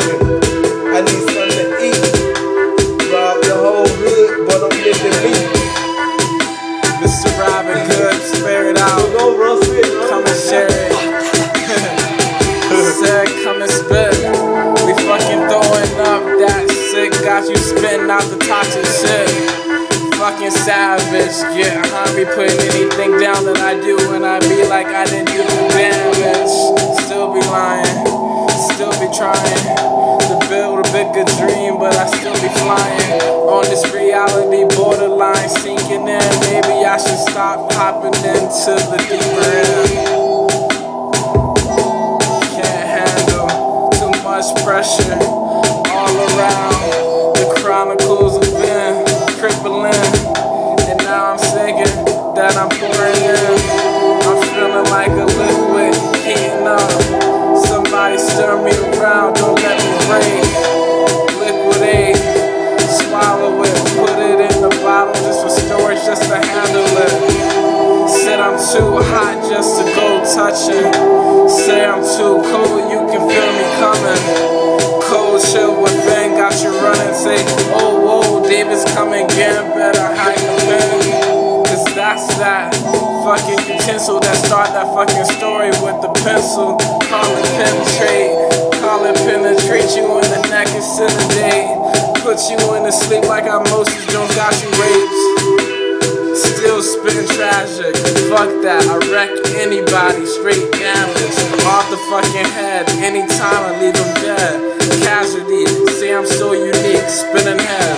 I need something to eat. Rob the whole hood, but I'm living me. Mr. Robin Good, spare it out. Come and share it. Said, come and spit. We fucking throwing up that shit. Got you spitting out the toxic shit. Fucking savage. Get hungry, putting anything down that I do. And I be like I didn't do the damage. Still be lying. Still be trying to build a bigger dream, but I still be flying on this reality borderline sinking in. Maybe I should stop hopping into the deeper end. Can't handle too much pressure all around. The chronicles have been crippling, and now I'm singing that I'm pouring in. I'm feeling like a liquid heating up. Somebody stir me around, don't let me break. Liquidate, swallow it, put it in the bottle just for storage, just to handle it. Said I'm too hot just to go touching. Say I'm too cold, you can feel me coming. Cold chill within, got you running. Say, oh, whoa, David's coming again, better hide the pen. Cause that's that fucking utensil that start that fucking story with the pencil. Call it penetrate, call it penetrate you in the neck instead of day. Put you in the sleep like how Moses Jones got you raped. Still spitting tragic, fuck that, I wreck anybody, straight damage. Off the fucking head, anytime I leave them dead. Casualty, say I'm so unique, spinning head.